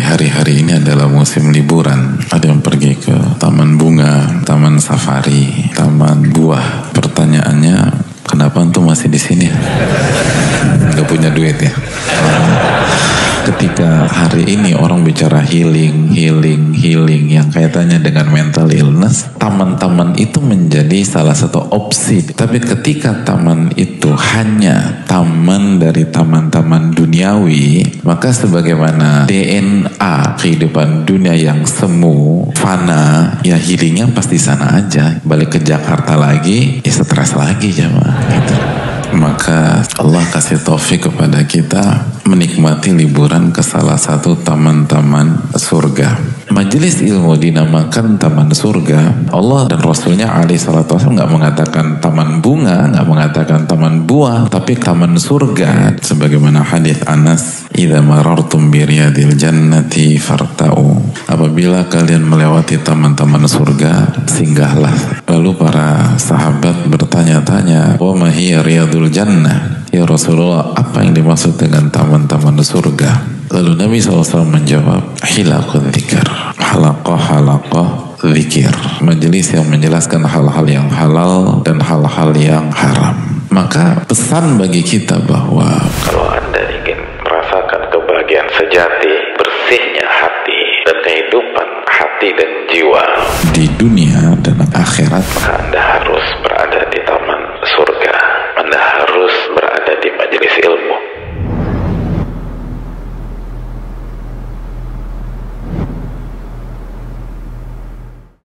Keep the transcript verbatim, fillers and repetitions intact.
hari-hari ini adalah musim liburan. Ada yang pergi ke taman bunga, taman safari, taman buah. Pertanyaannya, kenapa antum masih di sini? Gak punya duit ya? Ketika hari ini orang bicara healing, healing, healing yang kaitannya dengan mental illness, taman-taman itu menjadi salah satu opsi. Tapi ketika taman itu hanya taman dari taman-taman duniawi, maka sebagaimana D N A kehidupan dunia yang semu, fana, ya healingnya pasti sana aja. Balik ke Jakarta lagi, ya stres lagi jemaah gitu. Maka Allah kasih taufik kepada kita menikmati liburan ke salah satu taman-taman surga. Majelis ilmu dinamakan taman surga. Allah dan Rasulnya alaihi salatu wasallam nggak mengatakan taman bunga, nggak mengatakan taman buah, tapi taman surga. Sebagaimana hadis Anas, "Idza marartum bi riyadil jannati farta'u." Apabila kalian melewati taman-taman surga, singgahlah. Lalu para sahabat bertanya-tanya, "Wa ma hiya riyadul jannah?" Ya Rasulullah, apa yang dimaksud dengan taman-taman surga? Lalu Nabi shallallahu alaihi wasallam menjawab, hilaqul dzikr, halaqah-halaqah zikir, majelis yang menjelaskan hal-hal yang halal dan hal-hal yang haram. Maka pesan bagi kita bahwa kalau Anda ingin merasakan kebahagiaan sejati, bersihnya hati dan kehidupan hati dan jiwa di dunia dan akhirat, maka Anda harus